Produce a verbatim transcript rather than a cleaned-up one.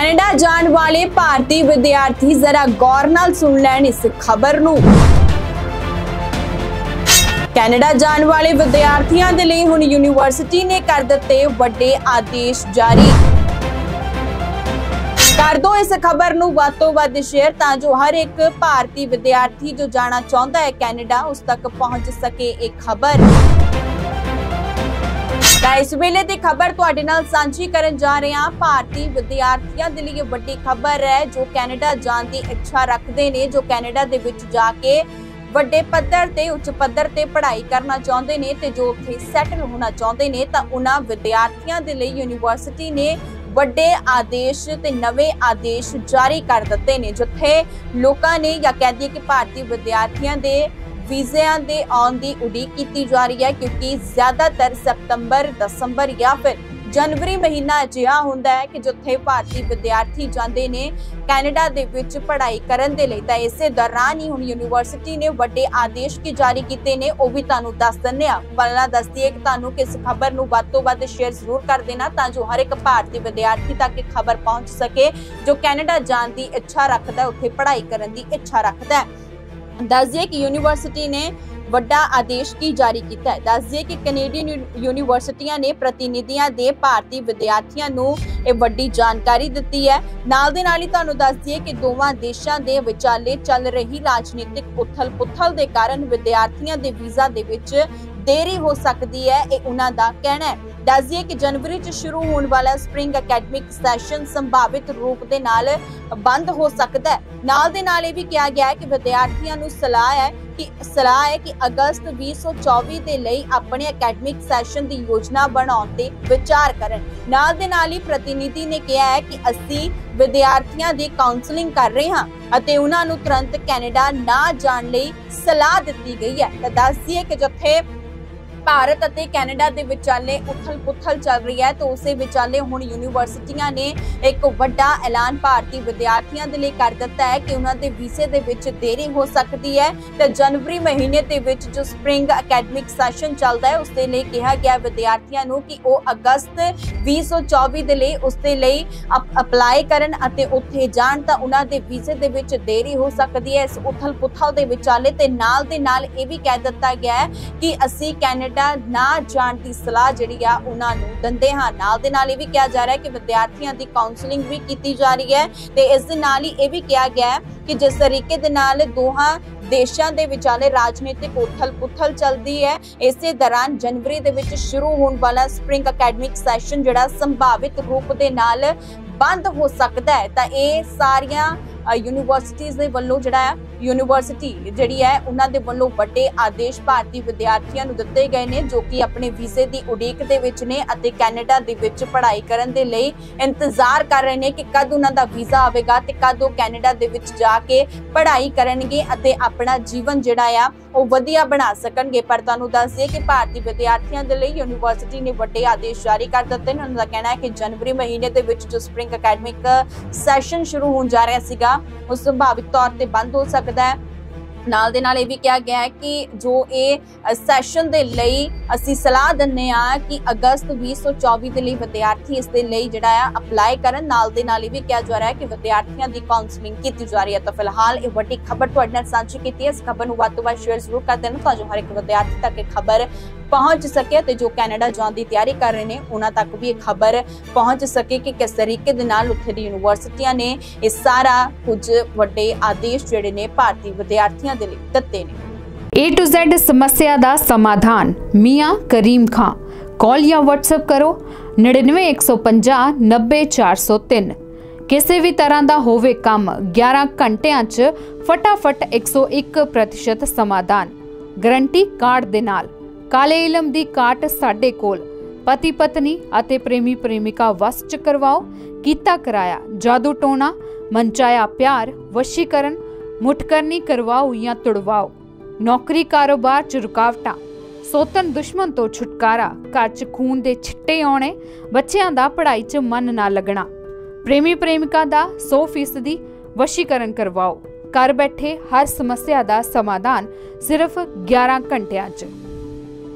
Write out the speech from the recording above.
Canada जाने वाले भारतीय विद्यार्थी जरा गौर नाल सुन लैण इस खबर नूं। कैनेडा जाने वाले विद्यार्थियों के लिए हुण यूनीवर्सिटी ने कर दिते वड्डे आदेश जारी। कर दो इस खबर नूं वध तों वध शेयर तां जो हर एक भारतीय विद्यार्थी जो जाना चाहता है कैनेडा उस तक पहुंच सके एक खबर। इस वेले की खबर तुहाडे नाल सांझी करन जा रहे हैं। भारतीय विद्यार्थियों के लिए वड्डी खबर है जो कैनेडा जाने की इच्छा रखते हैं, जो कैनेडा दे विच जाके वड्डे पद्धर ते उच्च पद्धर ते पढ़ाई करना चाहते हैं ते जो उत्थे सैटल होना चाहते हैं तां उन्हां विद्यार्थियों के लिए यूनीवर्सिटी ने वड्डे आदेश ते नवे आदेश जारी कर दिते ने, जिथे लोकां ने या कह दिए कि भारतीय विद्यार्थियों के वीज़ियां दे आउण दी उड़ीक कीती जा रही है, क्योंकि ज्यादातर सितंबर दसंबर या फिर जनवरी महीना अजिहा हुंदा है कि जिथे भारतीय विद्यार्थी जाते ने कैनेडा दे विच पढ़ाई करन दे लई। तां इसे दौरान ही हुण यूनीवर्सिटी ने वड्डे आदेश की जारी कीते ने, ओह भी तुहानूं दस दिंदे आ। पहिलां दस दईए कि तुहानूं कि इस खबर नूं वध तों वध शेयर जरूर कर देना तां जो हर एक भारतीय विद्यार्थी तक एक खबर पहुंच सके जो कैनेडा जाण दी इच्छा रखदा है, उत्थे पढ़ाई करन दी इच्छा रखदा है। दस दिए कि यूनीवर्सिटी ने वड्डा आदेश की जारी किया है। दस दिए कि कैनेडियन यूनीवर्सिटियां ने प्रतिनिधियों दे भारतीय विद्यार्थियों नूं ये वड्डी जानकारी दी है। नाल दे नाल ही तुहानूं दस दिए कि दोवां देशां दे विचाले चल रही राजनीतिक उथल पुथल दे कारण विद्यार्थियों दे वीज़ा दे विच देरी हो सकती है, ये उन्हां दा कहना है। दस दिए कि जनवरी च शुरू होने वाला स्प्रिंग अकैडमिक सैशन संभावित रूप दे नाल बंद हो सकता है। नाल दे नाल ये भी कहा गया है कि विद्यार्थियों नूं सलाह है कि सलाह है कि अगस्त बीस सौ चौबी दे लई अपने अकैडमिक सैशन की योजना बनाउण ते विचार करन। नाल दे नाल ही प्रतिनिधि ने कहा है कि असीं विद्यार्थियों दी काउंसलिंग कर रहे हां अते उन्हां नूं तुरंत कैनेडा ना जाण लई सलाह दित्ती गई है। तां दस दिए कि जिथे भारत अते कैनेडा दे विचाले उथल पुथल चल रही है तो उसे विचाले हुण यूनीवर्सिटियां ने एक वड्डा ऐलान भारतीय विद्यार्थियों के लिए कर दिता है कि उन्हां दे वीज़े दे विच देरी हो सकती है। तो जनवरी महीने दे विच जो स्प्रिंग अकैडमिक सैशन चलदा है उसके लिए कहा गया विद्यार्थियों नूं कि वो अगस्त बीस सौ चौबी दे लई उसके लिए अपलाई करन अते उत्थे जाण तां उन्हां दे वीज़े दे विच देरी हो सकती है। इस उथल पुथल दे विचाले ते नाल दे नाल ये भी कह दिता गया है कि असीं कैनेडा ना जाण दी सलाह जिहड़ी आ उन्हां नूं दिंदे हां। नाल दे नाल ये भी कहा जा रहा है कि विद्यार्थियों की काउंसलिंग भी की जा रही है ते इस दे नाल ही ये भी कहा गया है कि जिस तरीके दे नाल दोहां देशां दे विचाले राजनीतिक उथल पुथल चलती है, इसे दौरान जनवरी दे विच शुरू होने वाला स्प्रिंग अकैडमिक सैशन जिहड़ा संभावित रूप दे नाल बंद हो सकता है। तां ये सारियां यूनीवर्सिटीज़ दे वल्लों जिहड़ा है यूनीवर्सिटी जिहड़ी है उन्हां दे वल्लों वड्डे आदेश भारतीय विद्यार्थियों नूं दित्ते गए ने जो कि अपने वीज़े की उड़ीक दे विच ने अते कैनेडा दे विच पढ़ाई करन दे लई इंतजार कर रहे हैं कि कद उन्हां दा वीज़ा आवेगा ते कद ओह कैनेडा दे विच जाके पढ़ाई करनगे अते अपना जीवन जिहड़ा आ ओह वधिया बना सकणगे। पर तुहानूं दस दईए कि भारतीय विद्यार्थियों के लिए यूनीवर्सिटी ने वड्डे आदेश जारी कर दित्ते ने। उन्हां दा कहना है कि जनवरी महीने दे विच जो स्प्रिंग अकैडमिक सैशन शुरू होण जा रहा सीगा ਉਹ ਸੰਭਾਵਿਤ ਤੌਰ ਤੇ ਬੰਦ ਹੋ ਸਕਦਾ ਹੈ। ਨਾਲ ਦੇ ਨਾਲ ਇਹ ਵੀ ਕਿਹਾ ਗਿਆ ਹੈ ਕਿ ਜੋ ਇਹ ਸੈਸ਼ਨ ਦੇ ਲਈ ਅਸੀਂ ਸਲਾਹ ਦਿੰਨੇ ਆ ਕਿ ਅਗਸਤ बीस सौ चौबीस ਦੇ ਲਈ ਵਿਦਿਆਰਥੀ ਇਸ ਦੇ ਲਈ ਜਿਹੜਾ ਆ ਅਪਲਾਈ ਕਰਨ। ਨਾਲ ਦੇ ਨਾਲ ਇਹ ਵੀ ਕਿਹਾ ਜਾ ਰਿਹਾ ਹੈ ਕਿ ਵਿਦਿਆਰਥੀਆਂ ਦੀ ਕਾਉਂਸਲਿੰਗ ਕੀਤੀ ਜਾ ਰਹੀ ਹੈ। ਤਾਂ ਫਿਲਹਾਲ ਇਹ ਵੱਡੀ ਖਬਰ ਤੁਹਾਡੇ ਨਾਲ ਸਾਂਝੀ ਕੀਤੀ ਹੈ। ਇਸ ਖਬਰ ਨੂੰ ਵੱਧ ਤੋਂ ਵੱਧ ਸ਼ੇਅਰ ਜ਼ਰੂਰ ਕਰ ਦੇਣਾ ਤਾਂ ਜੋ ਹਰ ਇੱਕ ਵਿਦਿਆਰਥੀ ਤੱਕ ਇਹ ਖਬਰ पहुंच सके ते जो कैनेडा जाने की तैयारी कर रहे हैं उन्हां तक भी एक खबर पहुंच सके कि किस तरीके दे नाल उत्थे दी यूनीवर्सिटियां ने इस सारा कुछ वड्डे आदेश जिहड़े ने भारतीय विद्यार्थियों दे लई दित्ते ने। ए टू ज़ेड समस्या दा समाधान मियां करीम खां। कॉल या व्हाट्सएप करो नड़िनवे एक सौ पचास नब्बे चार सौ तीन। किसी भी तरह का होवे काम ग्यारह घंटिया च फटाफट एक सौ एक प्रतिशत समाधान गारंटी कार्ड दे नाल। काले इलम दी काट साडे कोल। पति पत्नी अते प्रेमी प्रेमिका वस च करवाओ कीता कराया जादू टोना मनचाया प्यार वशीकरण मुठकरनी करवाओ या तुड़वाओ। नौकरी कारोबार च रुकावटां सोतन दुश्मन तो छुटकारा घर च खून दे छिट्टे आने बच्चों का पढ़ाई च मन ना लगना। प्रेमी प्रेमिका दा सौ फीसदी वशीकरण करवाओ। घर बैठे हर समस्या का समाधान सिर्फ ग्यारह घंटिया च।